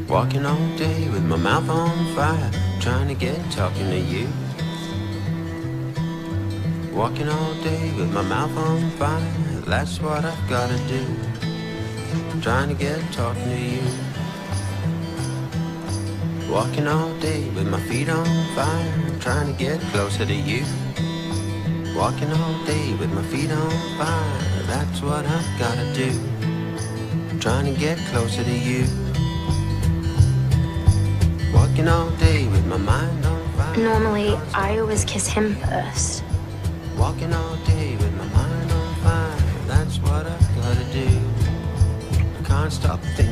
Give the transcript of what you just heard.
Walking all day with my mouth on fire, trying to get talking to you. Walking all day with my mouth on fire, that's what I've gotta do. Trying to get talking to you. Walking all day with my feet on fire, trying to get closer to you. Walking all day with my feet on fire, that's what I've gotta do. Trying to get closer to you. Walking all day with my mind on fire. Normally, I always kiss him first. Walking all day with my mind on fire, that's what I've gotta do. I can't stop thinking